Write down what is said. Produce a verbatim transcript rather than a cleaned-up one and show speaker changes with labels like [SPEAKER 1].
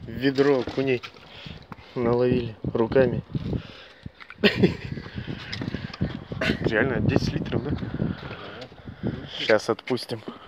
[SPEAKER 1] ведро окуней наловили руками. Реально десять литров, да? Сейчас отпустим.